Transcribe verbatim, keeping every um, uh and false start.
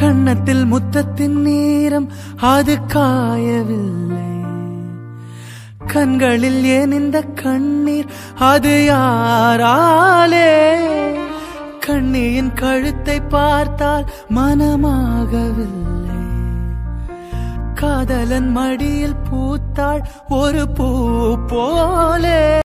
கன்னத்தில் முத்தத்தின் நேரம் அது காயவில்லை. கண்களில் ஏன் இந்த கண்ணீர் அது யாராலே? கண்ணியின் கழுத்தை பார்த்தால் மனமாகவில்லை. காதலன் மடியில் பூத்தாள் ஒரு பூ போலே.